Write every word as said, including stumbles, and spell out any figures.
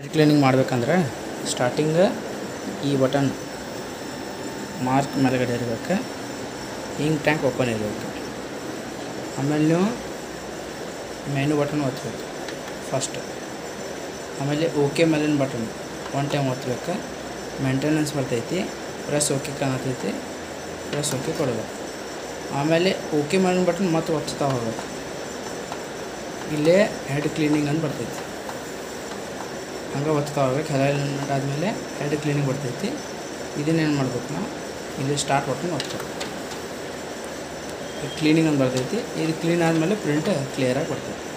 Head cleaning ಮಾಡಬೇಕಂದ್ರೆ starting ಈ button mark ಮೇಲ್ಗಡೆ ಇರಬೇಕು, ಇಂಕ್ ಟ್ಯಾಂಕ್ ಓಪನ್ ಇರಬೇಕು. ಆಮೇಲೆ ನೀವು ಮೆನು ಬಟನ್ ಒತ್ತಬೇಕು ಫಸ್ಟ್. ಆಮೇಲೆ ಓಕೆ ಮೇಲಿನ ಬಟನ್ ಒನ್ ಟೈಮ್ ಒತ್ತಬೇಕು. ಮೇಂಟೆನೆನ್ಸ್ ಬರ್ತೈತಿ, ಪ್ರೆಸ್ ಓಕೆ ಕಾಣತೈತಿ, ಪ್ರೆಸ್ ಓಕೆ ಕೊಡಬೇಕು. ಆಮೇಲೆ ಓಕೆ ಮೇಲಿನ ಬಟನ್ ಮತ್ತೆ ಒತ್ತಾ ಹೋಗ್ಬೇಕು. ಇಲ್ಲೇ ಹೆಡ್ ಕ್ಲೀನಿಂಗ್ ಅಂತ ಬರ್ತೈತಿ, ಹಂಗೆ ಒತ್ತಾ ಹೋಗ್ಬೇಕು. ಹೆಡ್ ಆದಮೇಲೆ ಹೆಡ್ ಕ್ಲೀನಿಂಗ್ ಬರ್ತೈತಿ. ಇದನ್ನೇನು ಮಾಡ್ಬೇಕು ನಾವು, ಇಲ್ಲಿ ಸ್ಟಾರ್ಟ್ ಬಟನ್ ಒತ್ತಬೇಕು. ಕ್ಲೀನಿಂಗ್ ಅಂತ ಬರ್ತೈತಿ. ಇದು ಕ್ಲೀನ್ ಆದಮೇಲೆ ಪ್ರಿಂಟ್ ಕ್ಲಿಯರಾಗಿ ಬರ್ತೈತಿ.